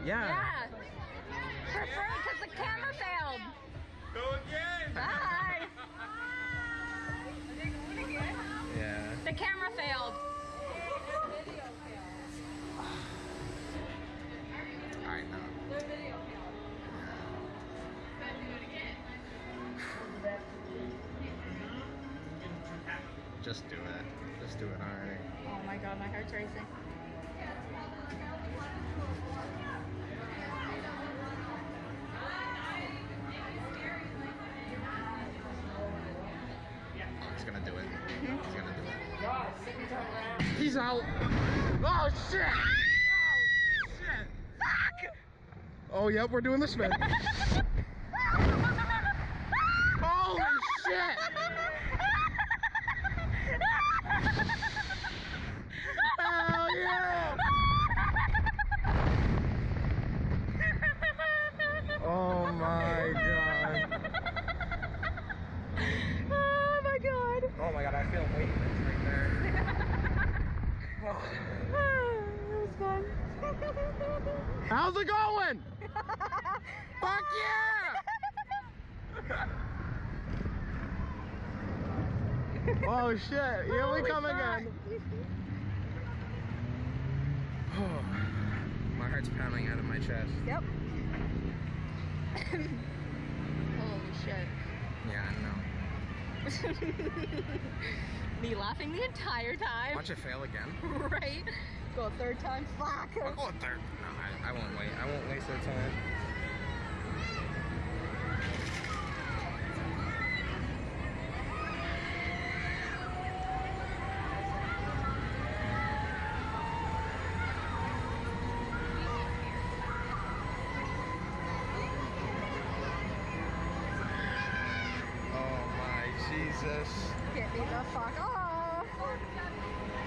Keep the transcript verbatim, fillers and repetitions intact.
Yeah. Yeah. For free because the camera failed. Go again. Bye. Yeah. The camera failed. I know. Just do it. Just do it already. Oh my god, my heart's racing. He's gonna do it. Mm-hmm. He's gonna do it. He's out. Oh shit! Oh shit! Fuck! Oh yep, we're doing the spin. Holy shit! Hell yeah! Oh my god. Oh my god. Oh my god, I feel weightless right there. Oh. It was fun. How's it going? Fuck yeah! Oh shit, here we come again. Oh, my heart's pounding out of my chest. Yep. Holy shit. Yeah, I know. Me laughing the entire time. Watch it fail again. Right? Go a third time. Fuck. I'll go a third. No, I, I won't wait. I won't waste their time. Get me the fuck off.